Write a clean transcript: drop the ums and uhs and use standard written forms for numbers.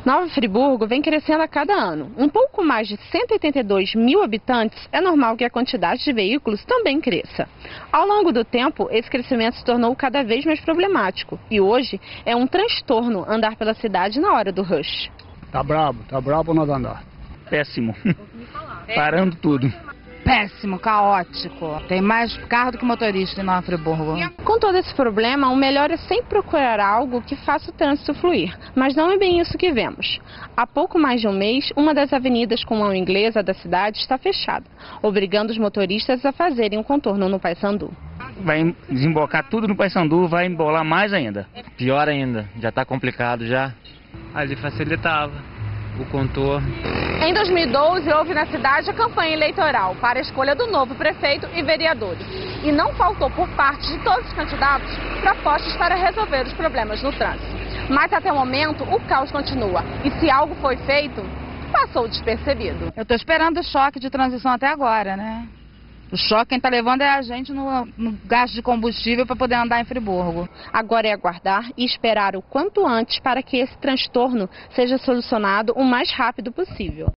Nova Friburgo vem crescendo a cada ano. Um pouco mais de 182 mil habitantes, é normal que a quantidade de veículos também cresça. Ao longo do tempo, esse crescimento se tornou cada vez mais problemático. E hoje é um transtorno andar pela cidade na hora do rush. Tá brabo nós andar. Péssimo. Parando tudo. Péssimo, caótico. Tem mais carro do que motorista em Nova Friburgo. Com todo esse problema, o melhor é sempre procurar algo que faça o trânsito fluir. Mas não é bem isso que vemos. Há pouco mais de um mês, uma das avenidas com mão inglesa da cidade está fechada, obrigando os motoristas a fazerem um contorno no Paissandu. Vai desembocar tudo no Paissandu, vai embolar mais ainda. Pior ainda, já está complicado já. Ali facilitava o contorno. Em 2012, houve na cidade a campanha eleitoral para a escolha do novo prefeito e vereadores. E não faltou por parte de todos os candidatos propostas para resolver os problemas no trânsito. Mas até o momento, o caos continua. E se algo foi feito, passou despercebido. Eu estou esperando o choque de transição até agora, né? O choque quem está levando é a gente no gasto de combustível para poder andar em Friburgo. Agora é aguardar e esperar o quanto antes para que esse transtorno seja solucionado o mais rápido possível.